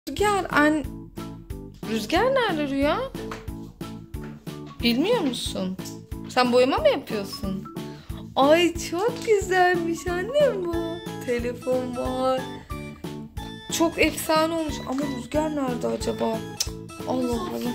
Rüzgar nerede Rüya? Bilmiyor musun? Sen boyama mı yapıyorsun? Ay çok güzelmiş annem bu. Telefon var. Çok efsane olmuş ama Rüzgar nerede acaba? Allah Allah.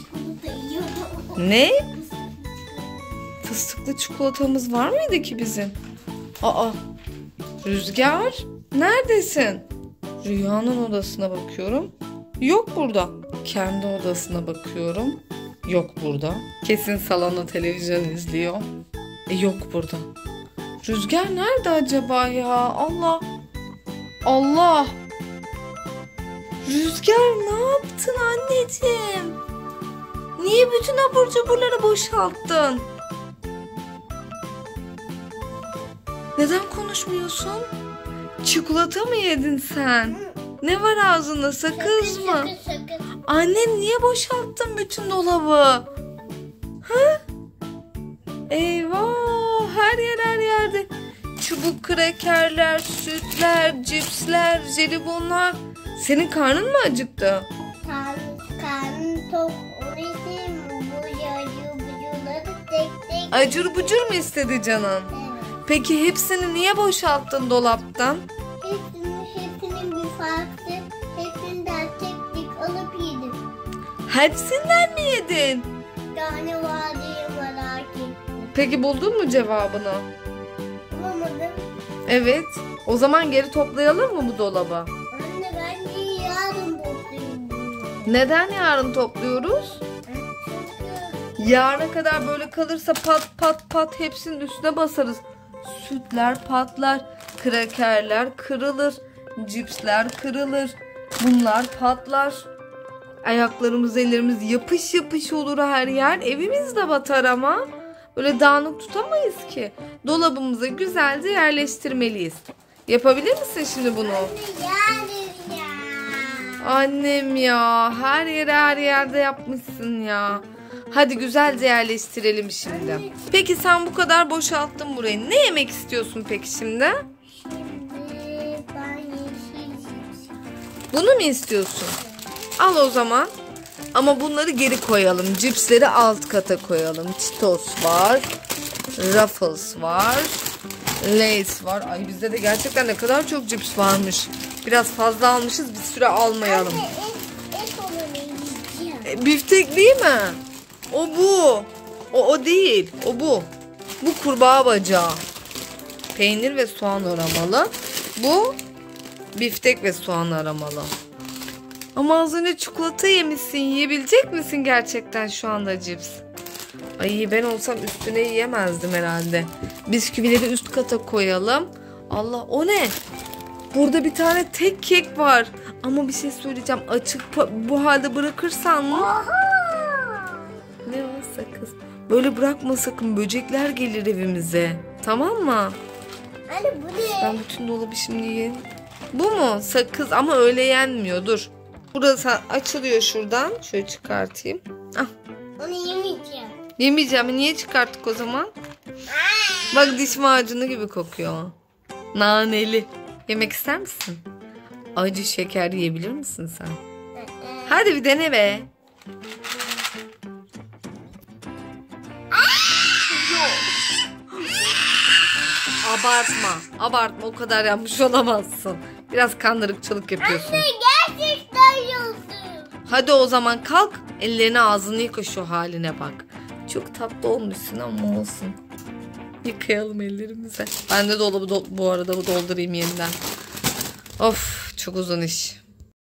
Ne? Fıstıklı çikolatamız var mıydı ki bizim? Aa, Rüzgar neredesin? Rüyanın odasına bakıyorum. Yok burada. Kendi odasına bakıyorum. Yok burada. Kesin salonda televizyon izliyor. Yok burada. Rüzgar nerede acaba ya? Allah. Allah. Rüzgar ne yaptın anneciğim? Niye bütün abur cuburları boşalttın? Neden konuşmuyorsun? Çikolata mı yedin sen? Ne var ağzında? Sakız mı? Annen niye boşalttın bütün dolabı? Ha? Eyvah! Her yerde. Çubuk krakerler, sütler, cipsler, jelibonlar. Senin karnın mı acıktı? Karnım tok. O yüzden bu acur bucurları tek. Acur bucur mu istedi canım? Evet. Peki hepsini niye boşalttın dolaptan? Hepsinin bir farklı. Hepsinden tek alıp yedim. Hepsinden mi yedin? Tane var diye merak ettim. Peki buldun mu cevabını? Bulamadım. Evet. O zaman geri toplayalım mı bu dolabı? Anne ben de yarın toplayayım bunu. Neden yarın topluyoruz? Çünkü Yarına kadar böyle kalırsa pat hepsinin üstüne basarız. Sütler patlar, krakerler kırılır, cipsler kırılır, bunlar patlar. Ayaklarımız, ellerimiz yapış olur her yer. Evimiz de batar ama. Böyle dağınık tutamayız ki. Dolabımıza güzelce yerleştirmeliyiz. Yapabilir misin şimdi bunu? yarın ya. Annem ya, her yerde yapmışsın ya. Hadi güzelce yerleştirelim şimdi. Peki sen bu kadar boşalttın burayı. Ne yemek istiyorsun peki şimdi? Şimdi ben yeşil cips. Bunu mu istiyorsun? Al o zaman. Ama bunları geri koyalım. Cipsleri alt kata koyalım. Cheetos var. Ruffles var. Lay's var. Ay bizde de gerçekten ne kadar çok cips varmış. Biraz fazla almışız. Bir süre almayalım. Anne et onu yiyeceğim. Biftek değil mi? O bu. O değil. O bu. Bu kurbağa bacağı. Peynir ve soğan aramalı. Bu biftek ve soğan aramalı. Ama az önce çikolata yemişsin. Yiyebilecek misin gerçekten şu anda cips? Ay ben olsam üstüne yiyemezdim herhalde. Bisküvileri üst kata koyalım. Allah o ne? Burada bir tane tek kek var. Ama bir şey söyleyeceğim. Açık bu halde bırakırsan mı? Aha! Ne o sakız? Böyle bırakma sakın. Böcekler gelir evimize. Tamam mı? Anne bu ne? Ben bütün dolabı şimdi yiyeyim. Bu mu? Sakız ama öyle yenmiyor. Dur. Burası açılıyor şuradan. Şöyle çıkartayım. Ah. Onu yemeyeceğim. Yemeyeceğim. Niye çıkarttık o zaman? Bak diş macunu gibi kokuyor. Naneli. Yemek ister misin? Acı şeker yiyebilir misin sen? Hadi bir dene be. Abartma. O kadar yapmış olamazsın. Biraz kandırıkçılık yapıyorsun. Anne gerçekten yoldum. Hadi o zaman kalk. Ellerini ağzını yıka şu haline bak. Çok tatlı olmuşsun ama olsun. Yıkayalım ellerimize. Ben de dolabı bu arada doldurayım yeniden. Of çok uzun iş.